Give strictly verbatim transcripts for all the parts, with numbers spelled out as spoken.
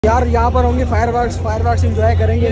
यार यहाँ पर होंगे fireworks fireworks enjoy करेंगे।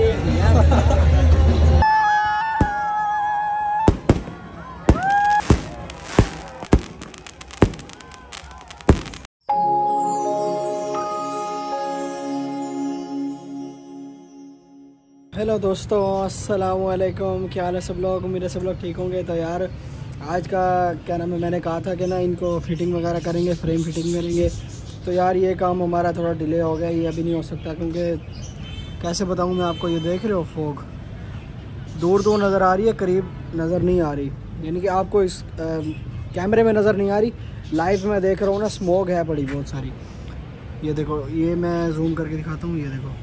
हेलो दोस्तों, अस्सलाम वालेकुम। क्या हाल है सब लोग? उम्मीद है सब लोग ठीक होंगे। तो यार आज का क्या नाम है, मैंने कहा था कि ना इनको फिटिंग वगैरह करेंगे, फ्रेम फिटिंग करेंगे। तो यार ये काम हमारा थोड़ा डिले हो गया, ये अभी नहीं हो सकता क्योंकि कैसे बताऊँ मैं आपको। ये देख रहे हो फोग दूर दूर नज़र आ रही है, करीब नज़र नहीं आ रही। यानी कि आपको इस आ, कैमरे में नज़र नहीं आ रही, लाइव में देख रहा हूँ ना, स्मोक है बड़ी बहुत सारी। ये देखो, ये मैं जूम करके दिखाता हूँ। ये देखो,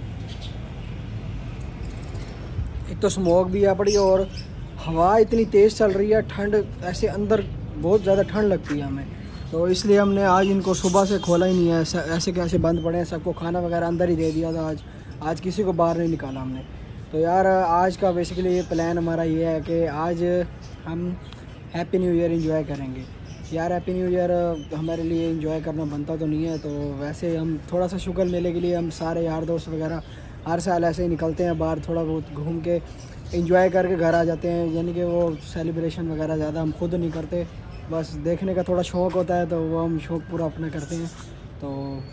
एक तो स्मोक भी है पड़ी और हवा इतनी तेज़ चल रही है, ठंड ऐसे अंदर बहुत ज़्यादा ठंड लगती है हमें। तो इसलिए हमने आज इनको सुबह से खोला ही नहीं है, ऐसा ऐसे कैसे बंद पड़े हैं। सबको खाना वगैरह अंदर ही दे दिया था आज आज किसी को बाहर नहीं निकाला हमने। तो यार आज का बेसिकली ये प्लान हमारा ये है कि आज हम हैप्पी न्यू ईयर एंजॉय करेंगे। यार हैप्पी न्यू ईयर हमारे लिए एंजॉय करना बनता तो नहीं है, तो वैसे हम थोड़ा सा शुगर मेले के लिए हम सारे यार दोस्त वगैरह हर साल ऐसे ही निकलते हैं बाहर, थोड़ा बहुत घूम के एंजॉय करके घर आ जाते हैं। यानी कि वो सेलिब्रेशन वगैरह ज़्यादा हम खुद नहीं करते, बस देखने का थोड़ा शौक़ होता है, तो वो हम शौक़ पूरा अपना करते हैं। तो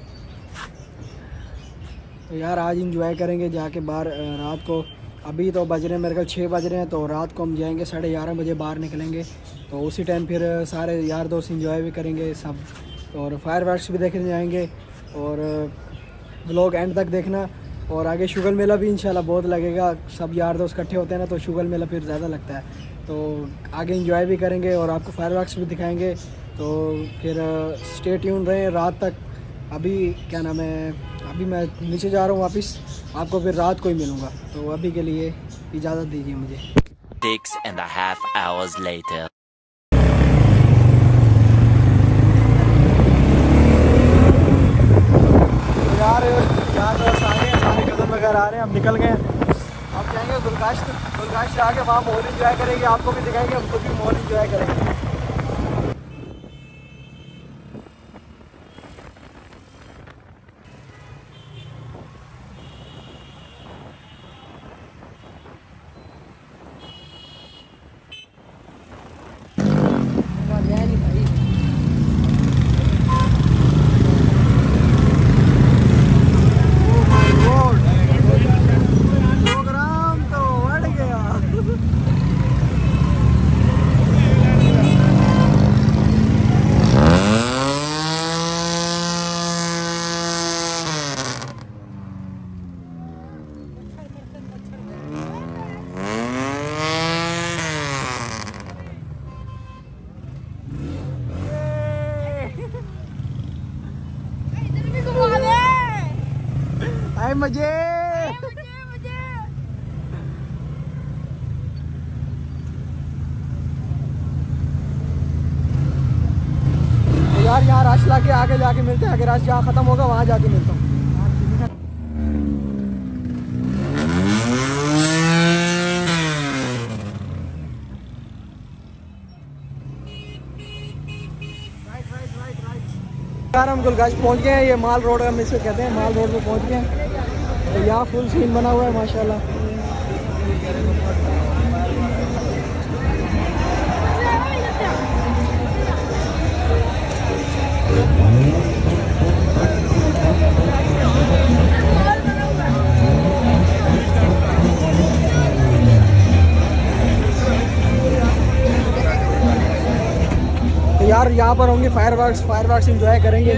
तो यार आज इंजॉय करेंगे जाके बाहर रात को। अभी तो बज रहे हैं मेरे ख्याल छः बज रहे हैं, तो रात को हम जाएंगे साढ़े ग्यारह बजे बाहर निकलेंगे। तो उसी टाइम फिर सारे यार दोस्त इंजॉय भी करेंगे सब, और फायर वर्क्स भी देखने जाएंगे। और व्लॉग एंड तक देखना। और आगे शुगर मेला भी इंशाल्लाह बहुत लगेगा, सब यार दोस्त इकट्ठे होते हैं ना, तो शुगर मेला फिर ज़्यादा लगता है। तो आगे इंजॉय भी करेंगे और आपको फायर वर्क्स भी दिखाएंगे। तो फिर स्टे ट्यून रहें रात तक। अभी क्या नाम है, अभी मैं नीचे जा रहा हूँ वापस, आपको फिर रात को ही मिलूँगा। तो अभी के लिए इजाज़त दीजिए मुझे। Six and a half hours later. यार यार दोस्त आ गए हैं, सारे कदम वगैरह आ रहे हैं, हम निकल गए। अब जाएंगे गुलकाश्त गुलकाश्त आके वहाँ मॉल इंजॉय करेंगे, आपको भी दिखाएंगे, हम खुद भी मॉल इंजॉय करेंगे। आए मजे, यार यहाँ रश ला के आगे जाके मिलते हैं। अगर रश जहाँ ख़त्म होगा वहाँ जाके मिलता हूँ। यार हम गुलकाश्त पहुँच गए हैं, ये माल रोड हम इसे कहते हैं, माल रोड पे पहुँच गए हैं। तो यहाँ फुल सीन बना हुआ है माशाल्लाह। यार यहाँ पर होंगे fireworks fireworks enjoy करेंगे।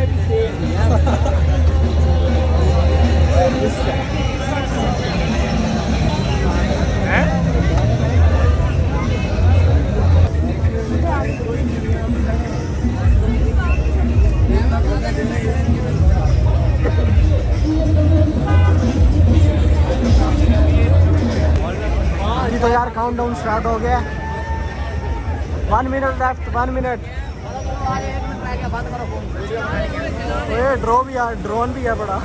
जी तो यार काउंट डाउन स्टार्ट हो गया। One minute left, one minute. ये ड्रोन भी है, ड्रोन भी है बड़ा।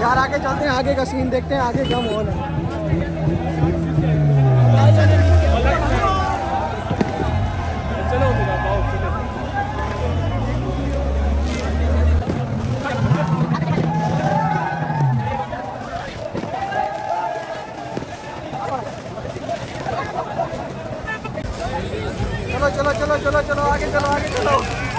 यार आगे चलते हैं, आगे का सीन देखते हैं, आगे क्या माहौल है। चलो चलो चलो चलो आगे चलो आगे चलो।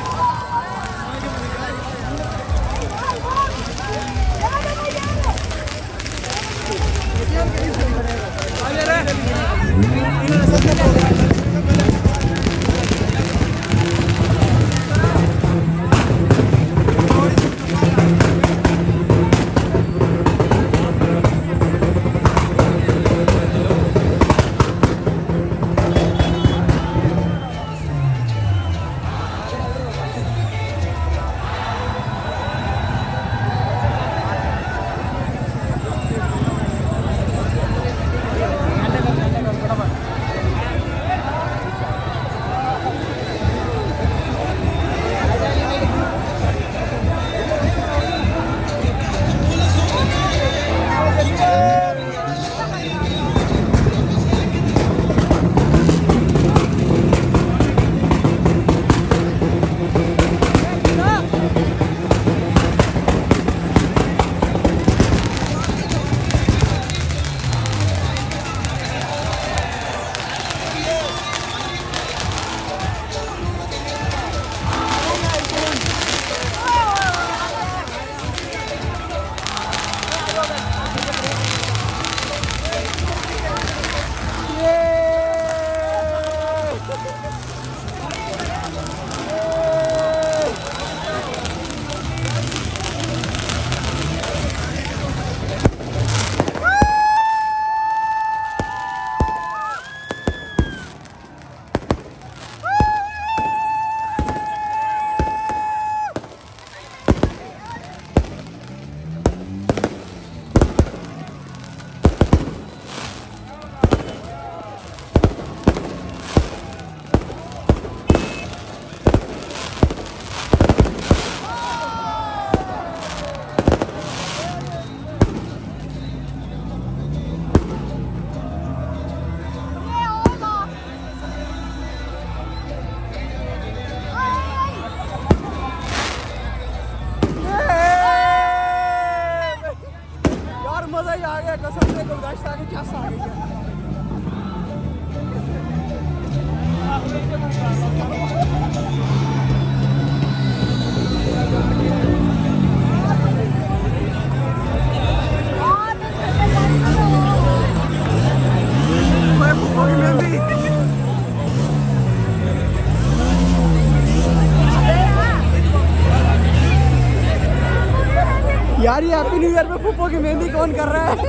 यार ये हैप्पी न्यू ईयर पे फूफो की मेहंदी कौन कर रहा है?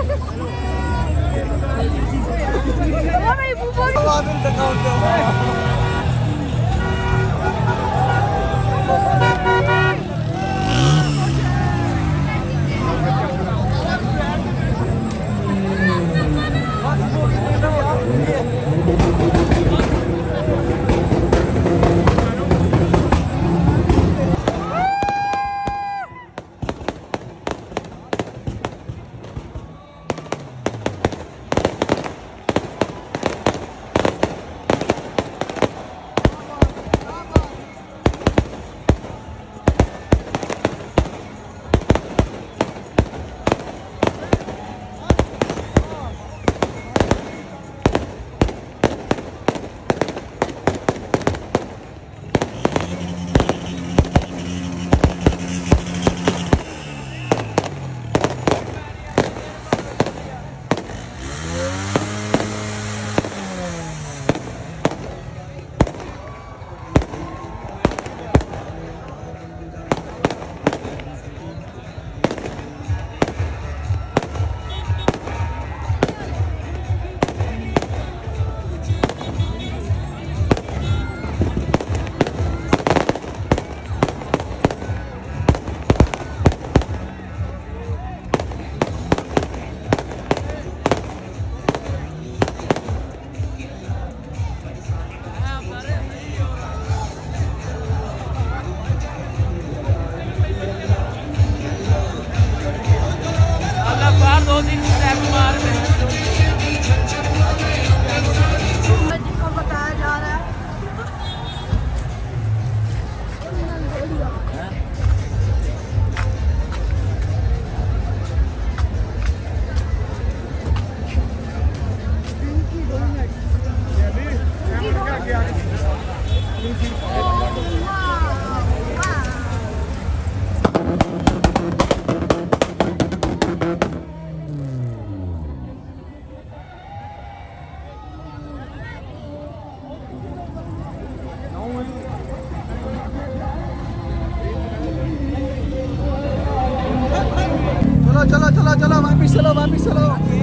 चलो चलो चलो चलो वापिस चलो वापिस चलो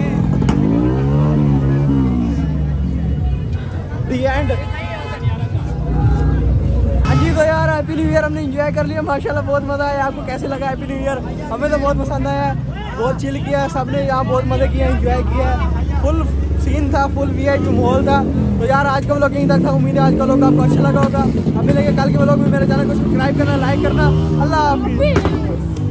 दी एंड। हाँ जी, तो यार हैप्पी न्यू ईयर हमने एंजॉय कर लिया माशाल्लाह, बहुत मज़ा आया। आपको कैसे लगा हैप्पी न्यू ईयर? हमें तो बहुत पसंद आया, बहुत चिल किया सबने, यहाँ बहुत मज़े किया, एंजॉय किया, फुल सीन था, फुल वी आई पी माहौल था। तो यार आज का व्लॉग यहीं तक था, उम्मीद है आज का व्लॉग आपको अच्छा लगा होगा। अब मिलेंगे कल के व्लॉग में। मेरे चैनल को सब्सक्राइब करना, लाइक करना। अल्लाह हाफिज़।